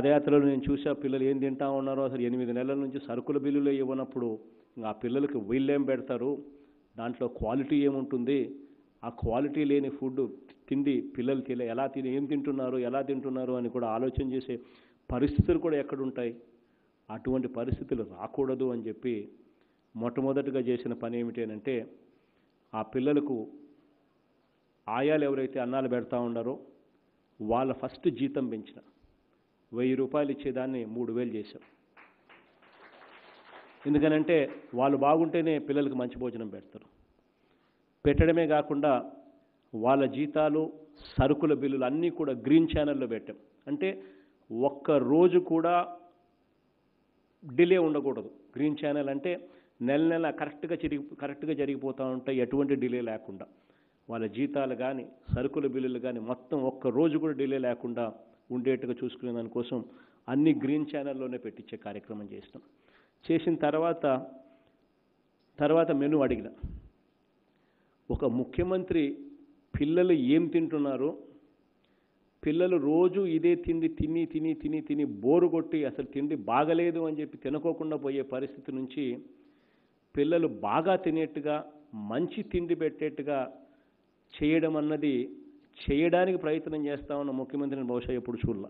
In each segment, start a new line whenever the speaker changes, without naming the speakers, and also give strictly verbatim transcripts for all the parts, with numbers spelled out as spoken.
పాదయాత్రలో నేను చూసా పిల్లలు ఏం తింటా ఉన్నారో. అసలు ఎనిమిది నెలల నుంచి సరుకుల బిల్లులు ఇవ్వనప్పుడు ఆ పిల్లలకి వీళ్ళేం పెడతారు, దాంట్లో క్వాలిటీ ఏముంటుంది, ఆ క్వాలిటీ లేని ఫుడ్ తిండి పిల్లలు తిన ఎలా తిని ఏం తింటున్నారు ఎలా తింటున్నారు అని కూడా ఆలోచన చేసే పరిస్థితులు కూడా ఎక్కడుంటాయి. అటువంటి పరిస్థితులు రాకూడదు అని చెప్పి మొట్టమొదటిగా చేసిన పని ఏమిటి అంటే, ఆ పిల్లలకు ఆయాలు ఎవరైతే అన్నాలు పెడతా ఉన్నారో వాళ్ళ ఫస్ట్ జీతం పెంచిన వెయ్యి రూపాయలు ఇచ్చేదాన్ని మూడు వేలు చేశాం. ఎందుకనంటే వాళ్ళు బాగుంటేనే పిల్లలకు మంచి భోజనం పెడతారు. పెట్టడమే కాకుండా వాళ్ళ జీతాలు సరుకుల బిల్లులు అన్నీ కూడా గ్రీన్ ఛానల్లో పెట్టాం. అంటే ఒక్క రోజు కూడా డిలే ఉండకూడదు. గ్రీన్ ఛానల్ అంటే నెల నెల కరెక్ట్గా జరిగి కరెక్ట్గా జరిగిపోతూ ఉంటాయి, ఎటువంటి డిలే లేకుండా. వాళ్ళ జీతాలు కానీ సరుకుల బిల్లులు కానీ మొత్తం ఒక్క రోజు కూడా డిలే లేకుండా ఉండేట్టుగా చూసుకునే దానికోసం అన్ని గ్రీన్ ఛానల్లోనే పెట్టించే కార్యక్రమం చేసినాం. చేసిన తర్వాత తర్వాత మెనూ అడిగిన ఒక ముఖ్యమంత్రి పిల్లలు ఏం తింటున్నారు, పిల్లలు రోజు ఇదే తిండి తిని తిని తిని తిని బోరు కొట్టి అసలు తిండి బాగలేదు అని చెప్పి తినకోకుండా పోయే పరిస్థితి నుంచి పిల్లలు బాగా తినేట్టుగా మంచి తిండి పెట్టేట్టుగా చేయడం అన్నది చేయడానికి ప్రయత్నం చేస్తా ఉన్న ముఖ్యమంత్రిని బహుశా ఎప్పుడు చూడాల.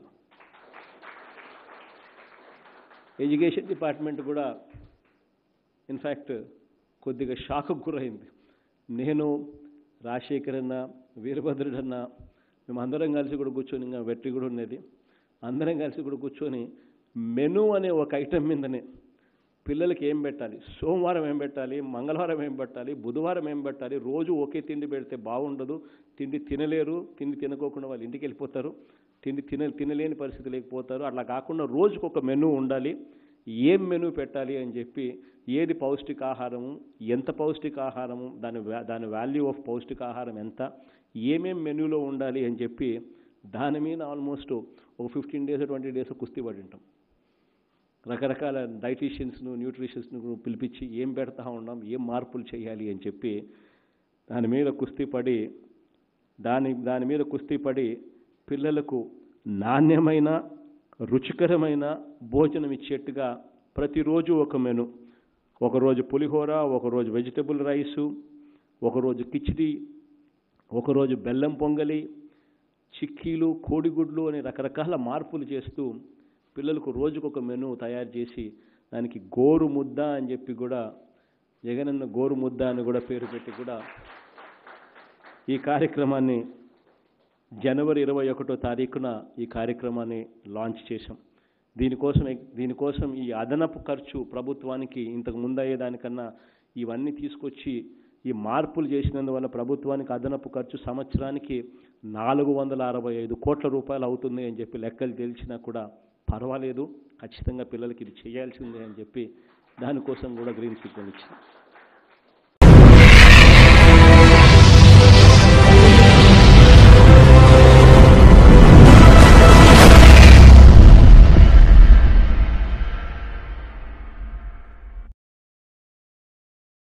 ఎడ్యుకేషన్ డిపార్ట్మెంట్ కూడా ఇన్ఫ్యాక్ట్ కొద్దిగా షాక్కు గురైంది. నేను రాజశేఖర్ అన్న వీరభద్రుడు అన్న మేము అందరం కలిసి కూడా కూర్చొని, ఇంకా వెట్రి కూడా ఉన్నది, అందరం కలిసి కూడా కూర్చొని మెనూ అనే ఒక ఐటెం మీదనే పిల్లలకి ఏం పెట్టాలి, సోమవారం ఏం పెట్టాలి, మంగళవారం ఏం పెట్టాలి, బుధవారం ఏం పెట్టాలి, రోజు ఒకే తిండి పెడితే బాగుండదు, తిండి తినలేరు, తిండి తినకోకుండా వాళ్ళు ఇంటికి వెళ్ళిపోతారు, తిండి తిన తినలేని పరిస్థితి లేకపోతారు. అట్లా కాకుండా రోజుకు ఒక మెనూ ఉండాలి, ఏం మెనూ పెట్టాలి అని చెప్పి, ఏది పౌష్టికాహారము, ఎంత పౌష్టికాహారము, దాని దాని వాల్యూ ఆఫ్ పౌష్టికాహారం ఎంత, ఏమేం మెనూలో ఉండాలి అని చెప్పి దాని మీద ఆల్మోస్ట్ ఒక ఫిఫ్టీన్ డేస్ ట్వంటీ డేస్ కుస్తీ పడి ఉంటాం. రకరకాల డైటీషియన్స్ను న్యూట్రిషన్స్ను పిలిపించి ఏం పెడతా ఉన్నాం, ఏం మార్పులు చేయాలి అని చెప్పి దాని మీద కుస్తీ పడి దాని దాని మీద కుస్తీ పడి పిల్లలకు నాణ్యమైన రుచికరమైన భోజనం ఇచ్చేట్టుగా ప్రతిరోజు ఒక మెను, ఒకరోజు పులిహోర, ఒకరోజు వెజిటబుల్ రైసు, ఒకరోజు కిచిడి, ఒకరోజు బెల్లం పొంగలి, చిక్కీలు, కోడిగుడ్లు అని రకరకాల మార్పులు చేస్తూ పిల్లలకు రోజుకొక మెను తయారు చేసి దానికి గోరు ముద్ద అని చెప్పి కూడా జగనన్న గోరు ముద్ద అని కూడా పేరు పెట్టి కూడా ఈ కార్యక్రమాన్ని జనవరి ఇరవై ఒకటో తారీఖున ఈ కార్యక్రమాన్ని లాంచ్ చేశాం. దీనికోసం దీనికోసం ఈ అదనపు ఖర్చు ప్రభుత్వానికి ఇంతకు ముందు అయ్యేదానికన్నా ఇవన్నీ తీసుకొచ్చి ఈ మార్పులు చేసినందువల్ల ప్రభుత్వానికి అదనపు ఖర్చు సంవత్సరానికి నాలుగు వందల అరవై ఐదు కోట్ల రూపాయలు అవుతుంది అని చెప్పి లెక్కలు తెలిసినా కూడా పర్వాలేదు, ఖచ్చితంగా పిల్లలకి ఇది చేయాల్సిందే అని చెప్పి దానికోసం కూడా గ్రీన్ సిగ్నల్ ఇచ్చింది.